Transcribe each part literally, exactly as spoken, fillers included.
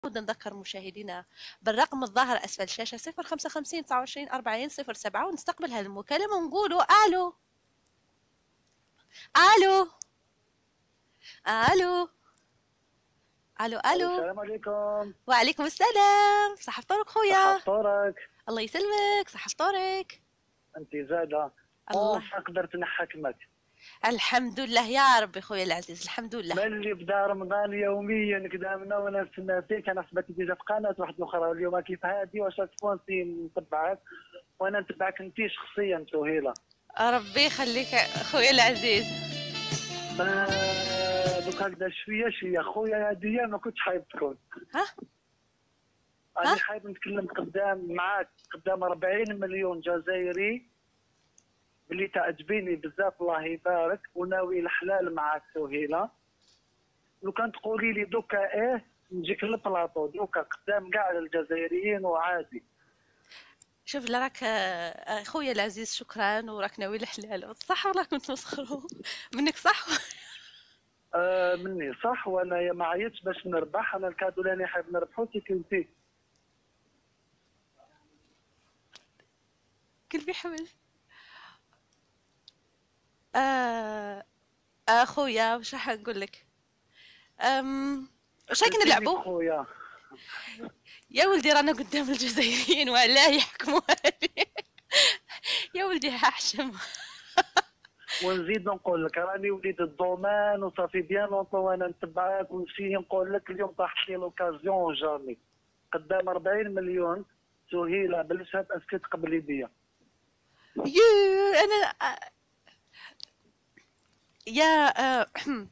نذكر مشاهدينا بالرقم الظاهر أسفل الشاشة صفر خمسة خمسين تسعة وعشرين أربعين صفر سبعة ونستقبل هذه المكالمة ونقولوا ألو ألو ألو ألو ألو. السلام عليكم. وعليكم السلام. صح فطورك خويا. صح فطورك. الله يسلمك. صح فطورك. أنت زادة. الله قدرت نحكمك. الحمد لله يا ربي خويا العزيز الحمد لله. ملي بدا رمضان يوميا قدامنا وانا نستنى فيك. انا حسبتي ديجا في قناه واحده اخرى اليوم كيف هادي واش سبونسي نتبعك وانا نتبعك انت شخصيا سهيله. ربي يخليك خويا العزيز. دوك هكذا شويه شويه خويا هاديه ما كنتش حايب تكون. ها؟ انا حايب نتكلم قدام معاك قدام أربعين مليون جزائري اللي تعجبيني بزاف الله يبارك وناوي الحلال معاك سهيله. لو كان تقولي لي دوكا ايه نجيك للبلاطو دوكا قدام كاع الجزائريين وعادي. شوف راك خويا العزيز شكرا وراك ناوي الحلال صح والله كنت مسخرو منك صح. آه مني صح وانا ما عيطتش باش نربح. انا الكادو اللي حاب نربحو سي كنتي قلبي حمل. آه اخويا واش راح نقول لك؟ أم واش رايك نلعبوا؟ خويا يا ولدي رانا قدام الجزائريين ولا يحكموا علي. يا ولدي حشم. ونزيد نقول لك راني وليد الدومان وصافي بيان لونطو وانا نتبعك ونمشي نقول لك اليوم طاحت لي لوكازيون جامي قدام أربعين مليون سهيله بالشهاد اسكي تقبلي بيا. يا انا يا أه...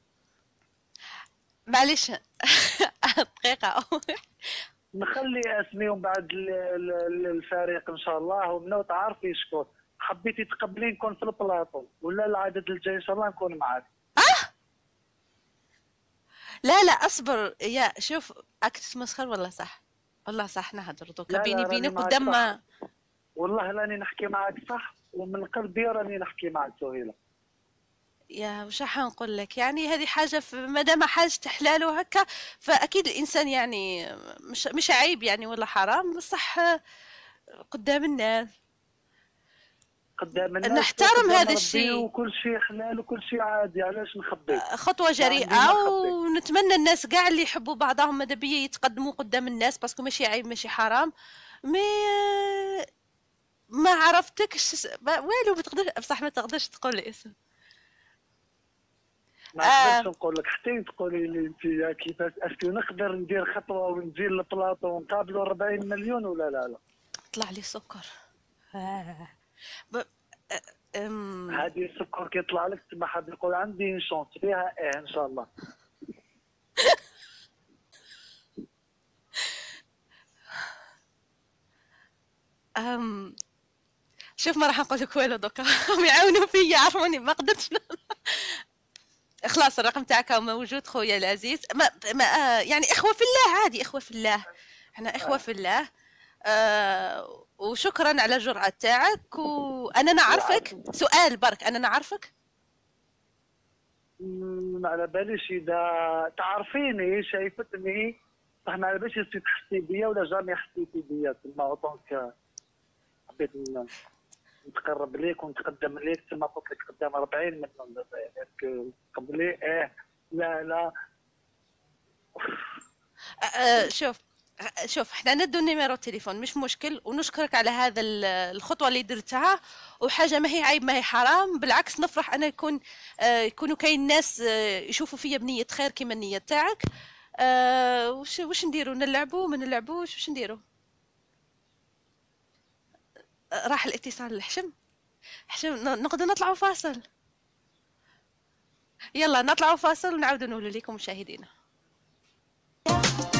معليش دقيقة. نخلي اسميهم بعد الفريق ان شاء الله ومنو تعرفي شكون حبيتي تقبلي نكون في البلاطو ولا العدد الجاي ان شاء الله نكون معاك. اه لا لا اصبر يا شوف راك تتمسخر والله صح والله صح نهضر دوكا بيني بينك قدام. والله راني نحكي معاك صح ومن قلبي راني نحكي معاك سهيله. يا وش راح نقول لك يعني هذه حاجه ما دام حاجه حلال وهكا فاكيد الانسان يعني مش مش عيب يعني ولا حرام بصح قدام الناس قدام الناس نحترم هذا الشيء وكل شيء حلال وكل شيء عادي. علاش نخبي؟ خطوه جريئه ونتمنى الناس كاع اللي يحبوا بعضهم ماذا بيا يتقدموا قدام الناس باسكو ماشي عيب ماشي حرام. مي ما عرفتكش والو ما تقدرش بصح ما تقدرش تقول الاسم. ما نقدرش آه. نقول لك حتى تقولي لي انت كيفاش اسكو نقدر ندير خطوه ونجي للبلاطو ونقابلوا أربعين مليون ولا لا لا. طلع لي سكر. آه. ب... أم... هذه السكر كيطلع لك تما حاب يقول عندي شونس فيها ايه ان شاء الله. أم... شوف ما راح نقول لك والو دوكا هم يعاونوا فيا عرفوني ما قدرتش. خلاص الرقم تاعك موجود خويا العزيز. ما, ما آه يعني اخوه في الله عادي اخوه في الله احنا اخوه في الله. آه وشكرا على الجرأة تاعك وانا نعرفك. سؤال برك انا نعرفك ما على باليش اذا تعرفيني شايفتني صح ما على باليش تحسي بيا ولا جامي حسيتي بيا تما اوطونك حبيت نتقرب ليك ونتقدم ليك كما قلت لك قدام أربعين مليون جزائري قبلي ايه لا لا. أه شوف شوف احنا ندو نيميرو تليفون مش مشكل ونشكرك على هذا الخطوه اللي درتها وحاجه ما هي عيب ما هي حرام بالعكس نفرح انا يكون آه يكونوا كاين ناس آه يشوفوا فيا بنيه خير كيما النيه تاعك. آه وش وش نديروا نلعبوا ما نلعبوش وش نديروا؟ راح الاتصال الحشم حشم نقدر نطلعوا فاصل. يلا نطلعوا فاصل ونعاودوا نقول لكم مشاهدينا.